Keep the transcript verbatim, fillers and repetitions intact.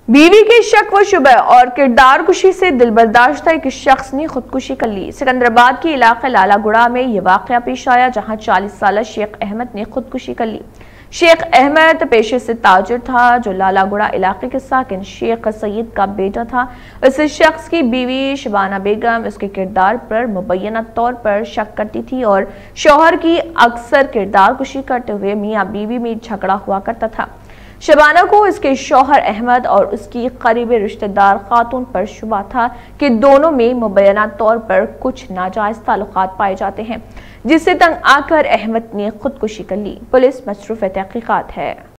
बीवी के शक व शुबह और किरदार कुशी से दिलबर्दाश्त एक शख्स ने खुदकुशी कर ली। सिकंदराबाद के इलाके लालागुड़ा में यह वाकया पेश आया, जहां चालीस साल शेख अहमद ने खुदकुशी कर ली। शेख अहमद पेशे से ताजिर था, जो लालागुड़ा इलाके के साकिन शेख सईद का बेटा था। इस शख्स की बीवी शबाना बेगम इसके किरदार पर मुबैना तौर पर शक करती थी और शौहर की अक्सर किरदार कुशी करते हुए मियाँ बीवी में झगड़ा हुआ करता था। शबाना को इसके शौहर अहमद और उसकी करीबी रिश्तेदार खातून पर शुबा था कि दोनों में मुबैना तौर पर कुछ नाजायज ताल्लुकात पाए जाते हैं, जिससे तंग आकर अहमद ने खुदकुशी कर ली। पुलिस मसरूफ तहकीकात है।